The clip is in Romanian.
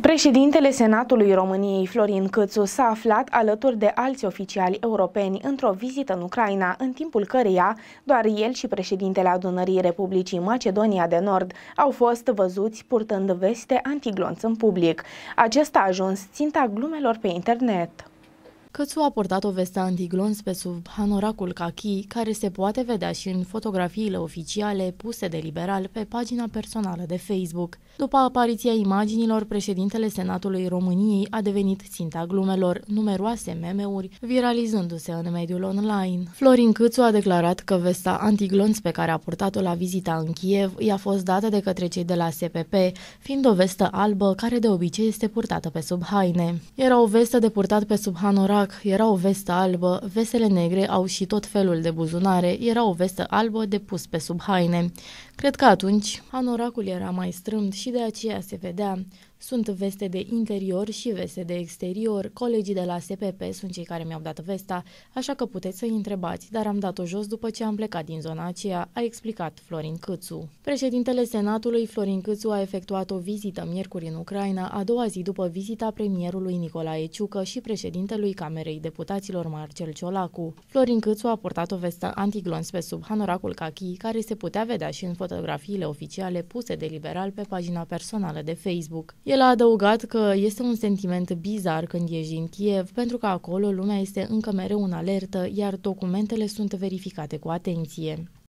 Președintele Senatului României, Florin Câțu, s-a aflat alături de alți oficiali europeni într-o vizită în Ucraina, în timpul căreia doar el și președintele Adunării Republicii Macedonia de Nord au fost văzuți purtând veste antiglonț în public. Acesta a ajuns ținta glumelor pe internet. Câțu a purtat o vestă antiglonț pe sub hanoracul cachi, care se poate vedea și în fotografiile oficiale puse de Liberal pe pagina personală de Facebook. După apariția imaginilor, președintele Senatului României a devenit ținta glumelor, numeroase meme-uri viralizându-se în mediul online. Florin Câțu a declarat că vesta antiglonț pe care a purtat-o la vizita în Kiev i-a fost dată de către cei de la SPP, fiind o vestă albă care de obicei este purtată pe sub haine. Era o vestă de purtat pe sub hanorac, era o vestă albă, vestele negre au și tot felul de buzunare, era o vestă albă de pus pe sub haine. Cred că atunci hanoracul era mai strâmt și de aceea se vedea. Sunt veste de interior și veste de exterior. Colegii de la SPP sunt cei care mi-au dat vesta, așa că puteți să-i întrebați, dar am dat-o jos după ce am plecat din zona aceea, a explicat Florin Câțu. Președintele Senatului, Florin Câțu, a efectuat o vizită miercuri în Ucraina, a doua zi după vizita premierului Nicolae Ciucă și președintelui Camerei Deputaților Marcel Ciolacu. Florin Câțu a purtat o vestă antiglonț pe sub hanoracul cachi, care se putea vedea și în fotografiile oficiale puse de Liberal pe pagina personală de Facebook. El a adăugat că este un sentiment bizar când ești în Kiev, pentru că acolo lumea este încă mereu în alertă, iar documentele sunt verificate cu atenție.